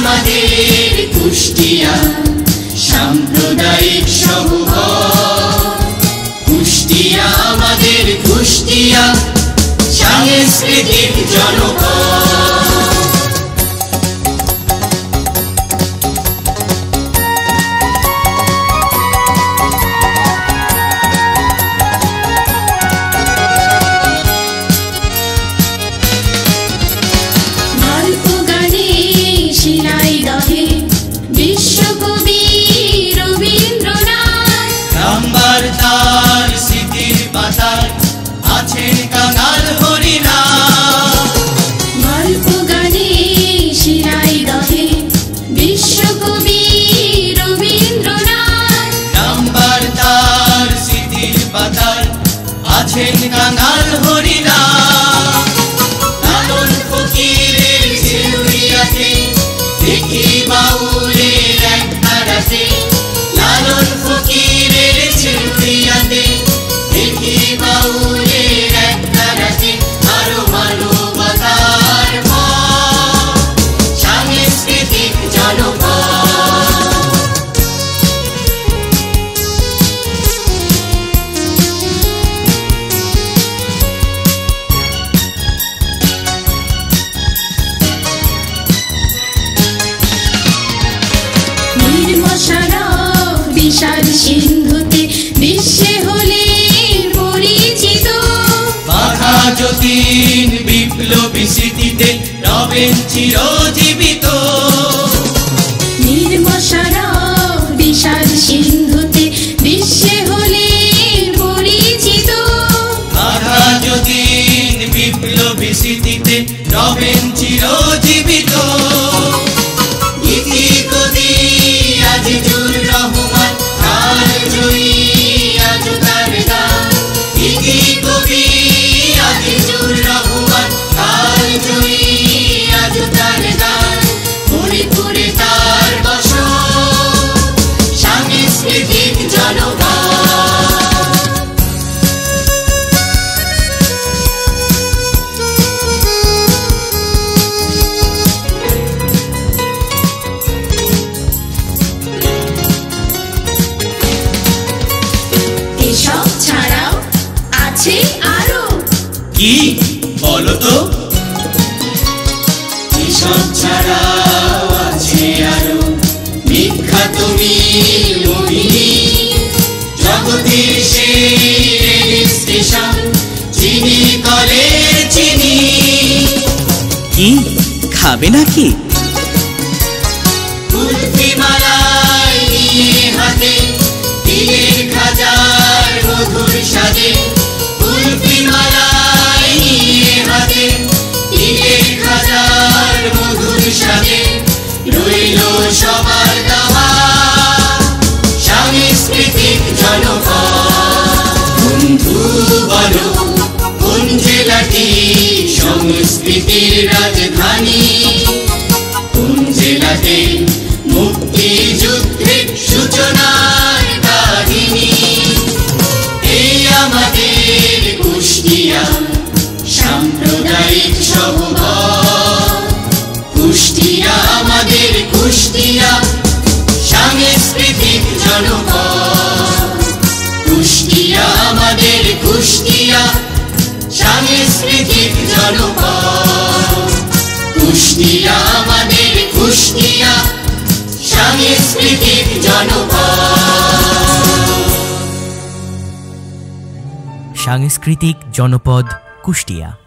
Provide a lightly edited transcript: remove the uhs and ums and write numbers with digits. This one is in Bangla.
আমাদের কুষ্টিয়া সাম্প্রদায়িক সৌহার্দ্য। কুষ্টিয়া আমাদের কুষ্টিয়া সাংস্কৃতিক জনপদ। আছেন কাঙাল হরিনাথ। গল্প গানে শিরায় দহে বিশ্বকবি রবীন্দ্রনাথ। নাম্বার তার স্মৃতির পাতায় আছেন কাঙাল হরিনাথ। লালন ফকিরের ঝিলুড়িয়াতে দেখি বাউলের এক ধারাতে। লালন ফকিরের ঝিলুড়িয়াতে দেখি বাউলের এক ধারাতে। আরো মানবতার ভাব সাংস্কৃতিক জনপদ। নির্মশারা বিশাল সিন্ধুতে বিশ্বে হলে পরিচিত। বাঘা যতীন বিপ্লবী স্মৃতিতে রবেন চিরজীবিত। নির্মশারা বিশাল সিন্ধুতে বিশ্বে হলে পরিচিত। বাঘা যতীন বিপ্লবী স্মৃতিতে রবেন চিরজীবিত। গীতি কবি আজিজুর রহমান কালজয়ী আজ তার গান। গীতি কবি আজিজুর রহমান কালজয়ী আজ তার গান। মণিপুরে তার বসত সাংস্কৃতিক জনপদ। এসব ছাড়াও আছে আরো। কি বলো তো? এসব ছাড়াও আছে আরো বিখ্যাত মিল মোহিনী। জগতের সেই রেল স্টেশন চিনি কলের চিনি। কি খাবে নাকি? কুলফি মালাই নিয়ে হাতে তিলের খাজার মধুর স্বাদে। কুলফি মালাই নিয়ে হাতে তিলের খাজার মধুর স্বাদে। রইল সবার দাওয়া সাংস্কৃতিক জনপদ। বন্ধু বলো কোন জেলাটি সংস্কৃতির রাজধানী? কোন জেলাতে মুক্তিযুদ্ধের সূচনার কাহিনী? এই আমাদের কুষ্টিয়া সাম্প্রদায়িক সৌহার্দ্য। কুষ্টিয়া আমাদের কুষ্টিয়া সাংস্কৃতিক জনপদ। কুষ্টিয়া আমাদের কুষ্টিয়া সাংস্কৃতিক জনপদ। কুষ্টিয়া আমাদের কুষ্টিয়া সাংস্কৃতিক জনপদ। সাংস্কৃতিক জনপদ কুষ্টিয়া।